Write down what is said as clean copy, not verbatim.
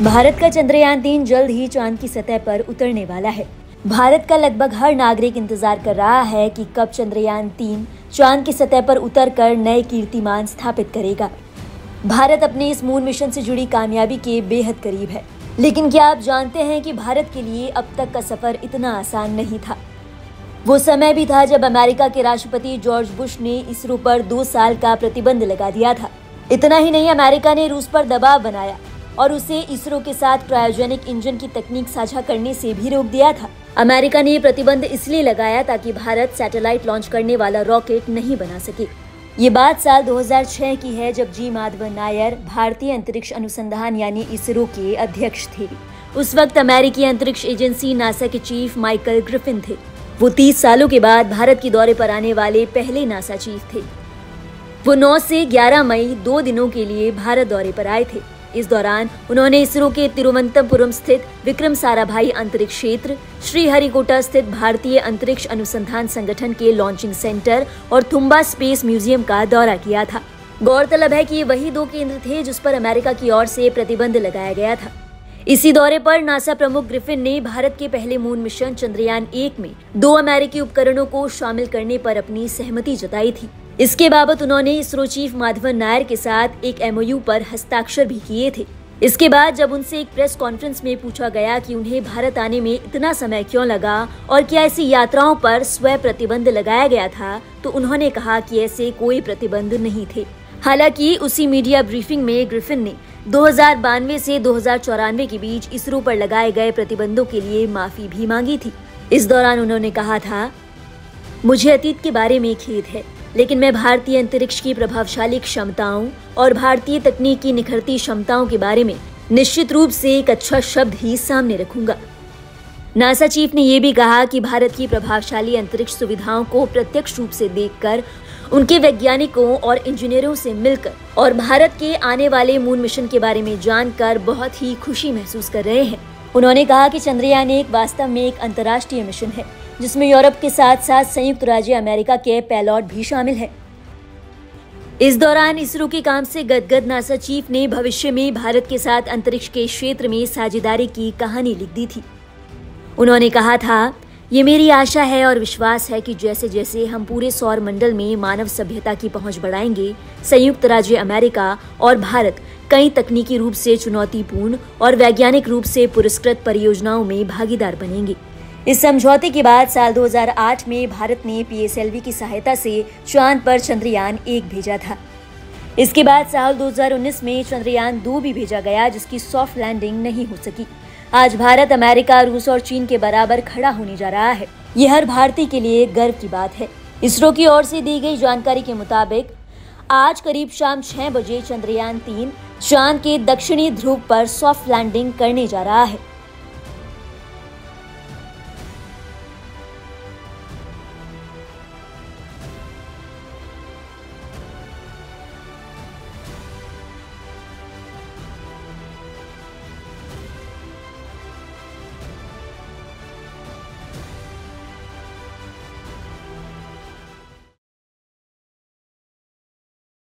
भारत का चंद्रयान-3 जल्द ही चांद की सतह पर उतरने वाला है। भारत का लगभग हर नागरिक इंतजार कर रहा है कि कब चंद्रयान-3 चांद की सतह पर उतरकर नए कीर्तिमान स्थापित करेगा। भारत अपने इस मून मिशन से जुड़ी कामयाबी के बेहद करीब है। लेकिन क्या आप जानते हैं कि भारत के लिए अब तक का सफर इतना आसान नहीं था। वो समय भी था जब अमेरिका के राष्ट्रपति जॉर्ज बुश ने इसरो पर 2 साल का प्रतिबंध लगा दिया था। इतना ही नहीं, अमेरिका ने रूस पर दबाव बनाया और उसे इसरो के साथ क्रायोजेनिक इंजन की तकनीक साझा करने से भी रोक दिया था। अमेरिका ने प्रतिबंध इसलिए लगाया ताकि भारत सैटेलाइट लॉन्च करने वाला रॉकेट नहीं बना सके। ये बात साल 2006 की है, जब जी माधवन नायर भारतीय अंतरिक्ष अनुसंधान यानी इसरो के अध्यक्ष थे। उस वक्त अमेरिकी अंतरिक्ष एजेंसी नासा के चीफ माइकल ग्रिफिन थे। वो 30 सालों के बाद भारत के दौरे पर आने वाले पहले नासा चीफ थे। वो 9 से 11 मई 2 दिनों के लिए भारत दौरे पर आए थे। इस दौरान उन्होंने इसरो के तिरुवनंतपुरम स्थित विक्रम साराभाई अंतरिक्ष क्षेत्र, श्रीहरिकोटा स्थित भारतीय अंतरिक्ष अनुसंधान संगठन के लॉन्चिंग सेंटर और थुम्बा स्पेस म्यूजियम का दौरा किया था। गौरतलब है कि ये वही 2 केंद्र थे जिस पर अमेरिका की ओर से प्रतिबंध लगाया गया था। इसी दौरे पर नासा प्रमुख ग्रिफिन ने भारत के पहले मून मिशन चंद्रयान-1 में 2 अमेरिकी उपकरणों को शामिल करने पर अपनी सहमति जताई थी। इसके बाबत उन्होंने इसरो चीफ माधवन नायर के साथ एक MOU पर हस्ताक्षर भी किए थे। इसके बाद जब उनसे एक प्रेस कॉन्फ्रेंस में पूछा गया कि उन्हें भारत आने में इतना समय क्यों लगा और क्या ऐसी यात्राओं पर स्वयं प्रतिबंध लगाया गया था, तो उन्होंने कहा कि ऐसे कोई प्रतिबंध नहीं थे। हालांकि उसी मीडिया ब्रीफिंग में ग्रिफिन ने 2092 से 2094 के बीच इसरो पर लगाए गए प्रतिबंधों के लिए माफी भी मांगी थी। इस दौरान उन्होंने कहा था, मुझे अतीत के बारे में खेद है, लेकिन मैं भारतीय अंतरिक्ष की प्रभावशाली क्षमताओं और भारतीय तकनीक की निखरती क्षमताओं के बारे में निश्चित रूप से एक अच्छा शब्द ही सामने रखूंगा। नासा चीफ ने यह भी कहा कि भारत की प्रभावशाली अंतरिक्ष सुविधाओं को प्रत्यक्ष रूप से देखकर, उनके वैज्ञानिकों और इंजीनियरों से मिलकर और भारत के आने वाले मून मिशन के बारे में जानकर बहुत ही खुशी महसूस कर रहे हैं। उन्होंने कहा कि चंद्रयान-1 वास्तव में एक अंतर्राष्ट्रीय मिशन है, जिसमें यूरोप के साथ साथ संयुक्त राज्य अमेरिका के पायलट भी शामिल हैं। इस दौरान इसरो के काम से गदगद नासा चीफ ने भविष्य में भारत के साथ अंतरिक्ष के क्षेत्र में साझेदारी की कहानी लिख दी थी। उन्होंने कहा था, ये मेरी आशा है और विश्वास है कि जैसे जैसे हम पूरे सौर मंडल में मानव सभ्यता की पहुंच बढ़ाएंगे, संयुक्त राज्य अमेरिका और भारत कई तकनीकी रूप से चुनौतीपूर्ण और वैज्ञानिक रूप से पुरस्कृत परियोजनाओं में भागीदार बनेंगे। इस समझौते के बाद साल 2008 में भारत ने PSLV की सहायता से चांद पर चंद्रयान-1 भेजा था। इसके बाद साल 2019 में चंद्रयान-2 भी भेजा गया, जिसकी सॉफ्ट लैंडिंग नहीं हो सकी। आज भारत अमेरिका, रूस और चीन के बराबर खड़ा होने जा रहा है। ये हर भारतीय के लिए गर्व की बात है। इसरो की ओर से दी गई जानकारी के मुताबिक आज करीब शाम 6 बजे चंद्रयान-3 चांद के दक्षिणी ध्रुव पर सॉफ्ट लैंडिंग करने जा रहा है।